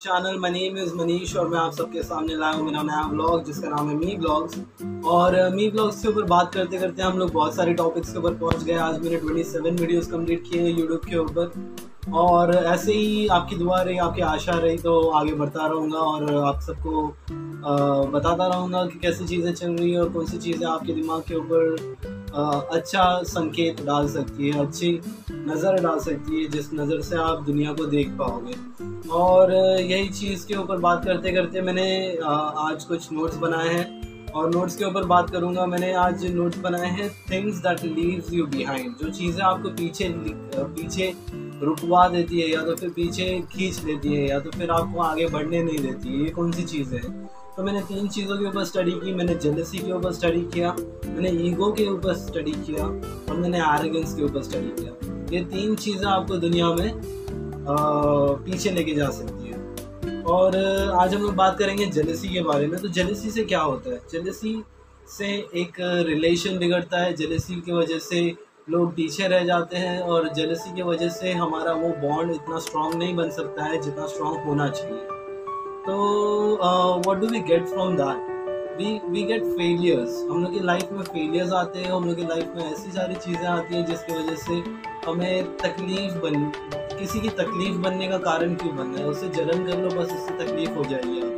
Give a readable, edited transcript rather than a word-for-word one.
Channel. My name is Manish और मैं आप सबके सामने लाया हूँ मेरा नया व्लॉग जिसका नाम है मी व्लॉग्स। और मी व्लॉग्स के ऊपर बात करते करते हम लोग बहुत सारे टॉपिक्स के ऊपर पहुँच गए। आज मैंने 27 वीडियोस कंप्लीट किए हैं यूट्यूब के ऊपर, और ऐसे ही आपकी दुआ रही, आपकी आशा रही तो आगे बढ़ता रहूँगा और आप सबको बताता रहूँगा कि कैसी चीज़ें चल रही है और कौन सी चीज़ें आपके दिमाग के ऊपर अच्छा संकेत डाल सकती है, अच्छी नज़र डाल सकती है, जिस नज़र से आप दुनिया को देख पाओगे। और यही चीज़ के ऊपर बात करते करते मैंने आज कुछ नोट्स बनाए हैं और नोट्स के ऊपर बात करूँगा। मैंने आज नोट्स बनाए हैं things that leaves you behind, जो चीज़ें आपको पीछे रुकवा देती है या तो फिर पीछे खींच लेती है या तो फिर आपको आगे बढ़ने नहीं देती है। ये कौन सी चीज़ें हैं? तो मैंने 3 चीज़ों के ऊपर स्टडी की। मैंने जेलसी के ऊपर स्टडी किया, मैंने ईगो के ऊपर स्टडी किया और मैंने एरोगेंस के ऊपर स्टडी किया। ये 3 चीज़ें आपको दुनिया में पीछे लेके जा सकती है। और आज हम लोग बात करेंगे जेलसी के बारे में। तो जेलसी से क्या होता है? जेलसी से एक रिलेशन बिगड़ता है, जेलसी की वजह से लोग पीछे रह जाते हैं और जेलसी की वजह से हमारा वो बॉन्ड इतना स्ट्रॉन्ग नहीं बन सकता है जितना स्ट्रॉन्ग होना चाहिए। तो what do we get from that? We get failures. हम लोग की लाइफ में फेलियर्स आते हैं, हम लोग की लाइफ में ऐसी सारी चीज़ें आती हैं जिसकी वजह से हमें किसी की तकलीफ बनने का कारण क्यों बनना है? उससे जलन कर लो, बस उससे तकलीफ हो जाएगी।